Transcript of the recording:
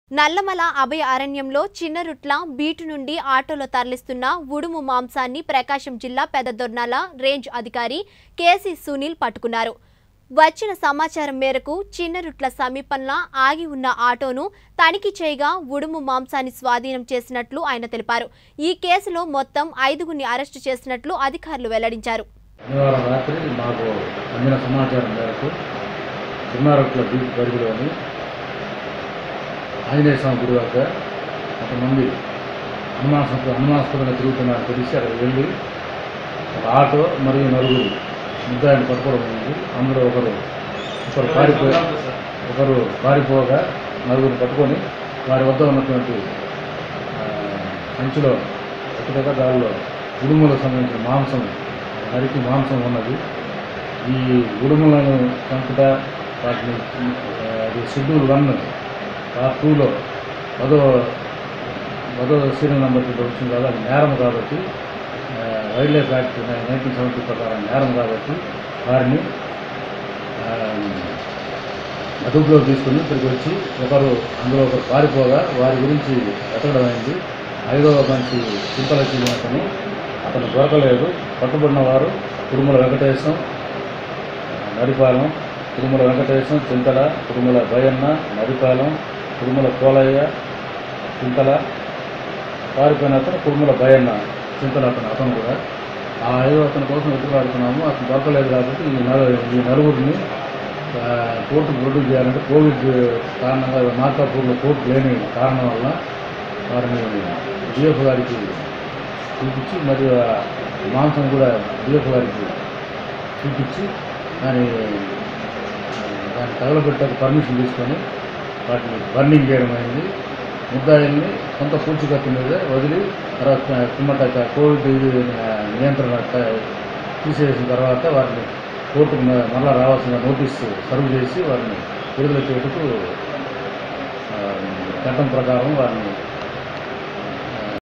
నల్లమల అభయ అరణ్యంలో చిన్నరుట్ల బీటు నుండి ఆటోలో తరలిస్తున్న ఉడుము మాంసాన్ని ప్రకాశం జిల్లా పెద్దదొర్నాల రేంజ్ అధికారి కేసీ సునీల్ పట్టుకున్నారు. వచ్చిన సమాచారం మేరకు చిన్నరుట్ల సమీపంలో ఆగి ఉన్న ఆటోను తనిఖీ చేయగా ఉడుము మాంసాన్ని స్వాధీనం చేసినట్లు ఆయన తెలిపారు. ఈ కేసులో మొత్తం 5గురిని అరెస్టు చేసినట్లు అధికారులు వెల్లడించారు. ఆంజనేయ స్వామి గుడి వద్ద కొంతమంది అనుమానాస్పదంగా తిరుగుతున్నారని తెలిసి అక్కడికి వెళ్ళి ఒక ఆటో మరియు నలుగురు ముద్దాయిని పట్టుకోవడం ఉంది. అందులో ఒకరు పారిపోగా నలుగురు పట్టుకొని వారి వద్ద ఉన్నటువంటి సంచిలో ఎక్కడెక్కడ దానిలో ఉడుములకు సంబంధించిన మాంసం ఉన్నది. ఈ ఉడుములను చంపుట వాటిని షెడ్యూల్ 1 పార్ట్ 2లో 10వ సీరియల్ నెంబర్ కింద వచ్చింది కదా, అది నేరం కాబట్టి వైల్డ్ లైఫ్ యాక్ట్ 1970 ప్రకారం నేరం కాబట్టి వారిని అదుపులోకి తీసుకుని ఇక్కడికి వచ్చి అందులో ఒకరు పారిపోగా వారి గురించి వెతకడం అయింది. 5వ మనిషి చింతలక్ష్మి అతను దొరకలేదు. పట్టుబడిన వారు కుడుముల వెంకటేశం, నడిపాలెం, కుడుముల వెంకటేశం, చింతల, కుడుముల భయన్న, నడిపాలెం, కుడుముల కోలయ్య, చింతల, పారిపోయిన అతను కుడుముల భయన్న, చింతల అతను కూడా. ఆ 5వ అతని కోసం వెతుకులాడుతున్నాము. అతను దొరకలేదు కాబట్టి ఈ నలుగురిని కోర్టుకు ప్రొడ్యూస్ చేయాలంటే కోవిడ్ కారణంగా మార్కాపూర్లో కోర్టు లేని కారణం వల్ల వారిని డిఎఫ్ గారికి చూపించి మరియు మాంసం కూడా డిఎఫ్ గారికి చూపించి దాన్ని తగలబెట్టక పర్మిషన్ తీసుకొని వాటిని బర్నింగ్ చేయడం అయింది. ముద్దాయిల్ని కొంత పూడ్చికత్తు మీద వదిలి తర్వాత కిమ్మట కోవిడ్ నియంత్రణ తీసేసిన తర్వాత వారిని కోర్టుకు మళ్ళా రావాల్సిన నోటీసు సర్వ్ చేసి వారిని విడుదల చేయుటకు చట్టం ప్రకారం వారిని